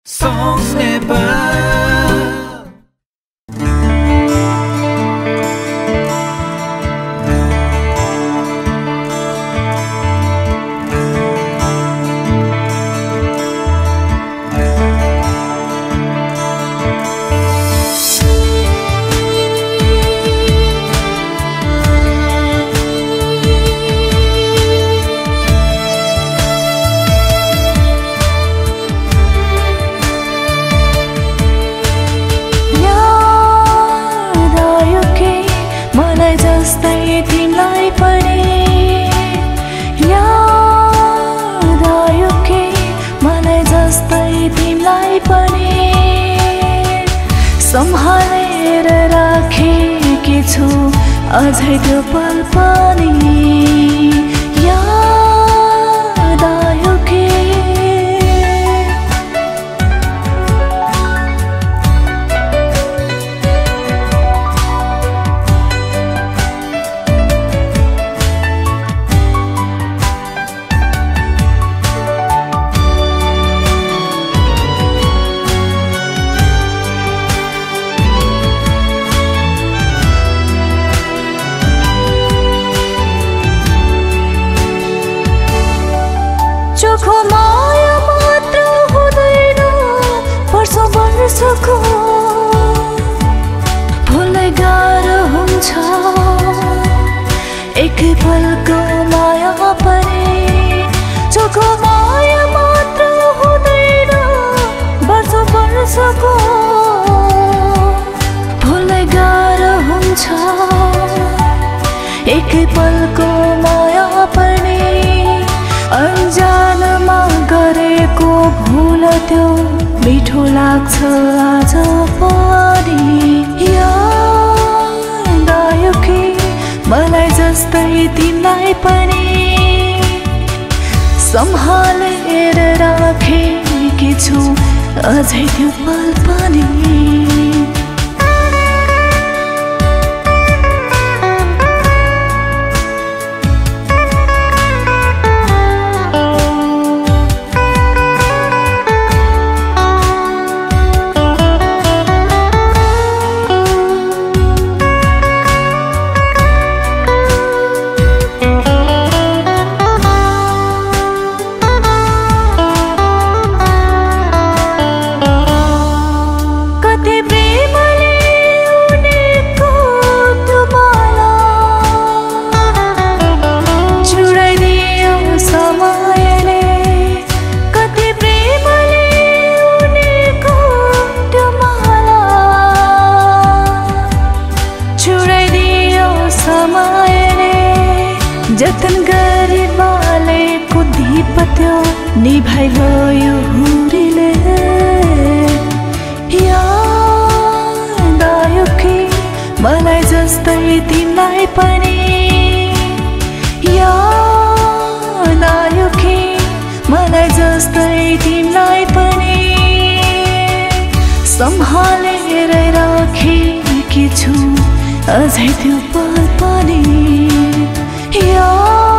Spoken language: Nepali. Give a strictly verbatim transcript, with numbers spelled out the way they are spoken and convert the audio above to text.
Songs Nepal. तिमीलाई पनि याद आयो के मलाई जस्तै तिमीलाई पनि सम्हालेर राखेकी छु अझै त्यो पल पनि याद आयो के चोखो माया मात्र हुँदैन वर्षौं वर्षको भुल्नै गाह्रो हुन्छ एकै पलको माया पनि चोखो माया मात्र हुँदैन वर्षौं वर्षको भुल्नै गाह्रो हुन्छ एकै पलको माया पनि अन्जानमा गरेको भुल त्यो मिठो लाग्छ आज पनि याद आयो कि मलाई जस्तै तिमीलाई पनि सम्हालेर राखेकी छु अझै त्यो पल पनि जतन गरी बालेको दीप त्यो निभाइगयो हुरीले याद आयो कि मलाई जस्तै तिमीलाई पनि याद आयो कि मलाई जस्तै तिमीलाई पनि सम्हालेर राखेकी छु अझै त्यो पल पनि याद